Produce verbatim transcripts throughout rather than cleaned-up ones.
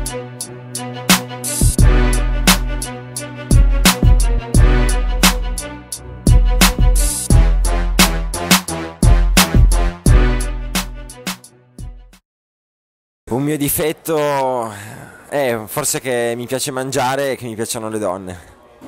Un mio difetto è forse che mi piace mangiare e che mi piacciono le donne.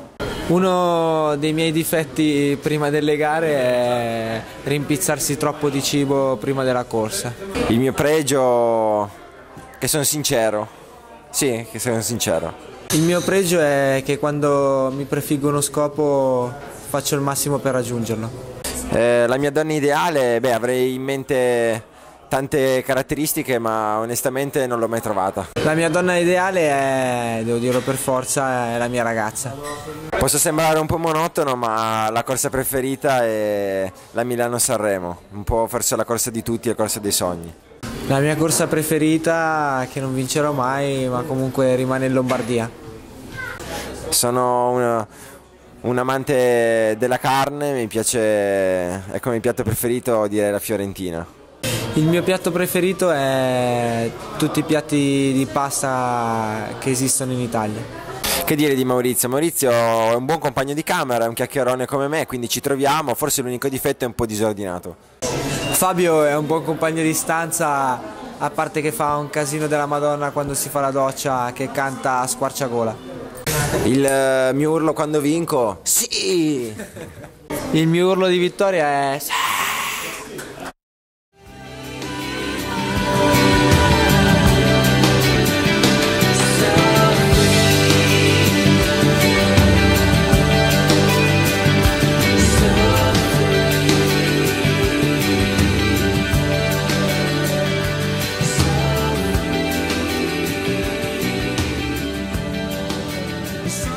Uno dei miei difetti prima delle gare è rimpizzarsi troppo di cibo prima della corsa. Il mio pregio è che sono sincero. Sì, che sono sincero. Il mio pregio è che quando mi prefiggo uno scopo faccio il massimo per raggiungerlo. Eh, la mia donna ideale, beh, avrei in mente tante caratteristiche, ma onestamente non l'ho mai trovata. La mia donna ideale è, devo dirlo per forza, è la mia ragazza. Posso sembrare un po' monotono, ma la corsa preferita è la Milano-Sanremo, un po' forse la corsa di tutti, la corsa dei sogni. La mia corsa preferita, che non vincerò mai, ma comunque rimane in Lombardia. Sono una, un amante della carne, mi piace, è come il piatto preferito direi la fiorentina. Il mio piatto preferito è tutti i piatti di pasta che esistono in Italia. Che dire di Maurizio? Maurizio è un buon compagno di camera, è un chiacchierone come me, quindi ci troviamo, forse l'unico difetto è un po' disordinato. Fabio è un buon compagno di stanza, a parte che fa un casino della Madonna quando si fa la doccia, che canta a squarciagola. Il uh, mio urlo quando vinco? Sì! Il mio urlo di vittoria è... So